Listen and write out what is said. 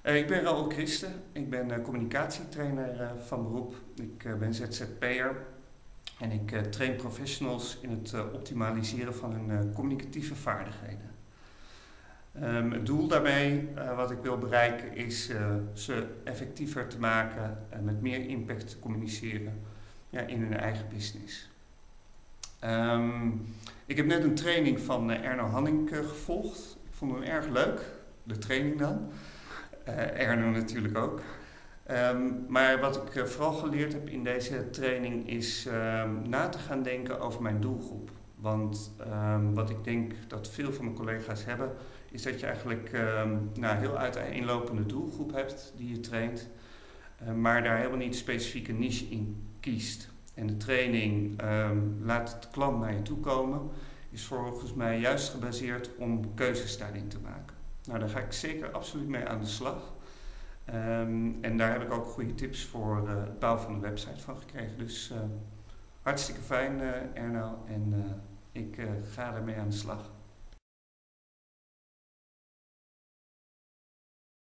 Ik ben Raoul Christen, ik ben communicatietrainer van beroep. Ik ben ZZP'er en ik train professionals in het optimaliseren van hun communicatieve vaardigheden. Het doel daarmee, wat ik wil bereiken, is ze effectiever te maken en met meer impact te communiceren in hun eigen business. Ik heb net een training van Erno Hanning gevolgd. Ik vond hem erg leuk, de training dan. Erno natuurlijk ook. Maar wat ik vooral geleerd heb in deze training is na te gaan denken over mijn doelgroep. Want wat ik denk dat veel van mijn collega's hebben, is dat je eigenlijk een heel uiteenlopende doelgroep hebt die je traint, maar daar helemaal niet specifiek een niche in kiest. En de training laat de klant naar je toe komen, is volgens mij juist gebaseerd om keuzes daarin te maken. Nou, daar ga ik zeker absoluut mee aan de slag. En daar heb ik ook goede tips voor het bouwen van de website van gekregen. Dus hartstikke fijn, Erno. En ik ga ermee aan de slag.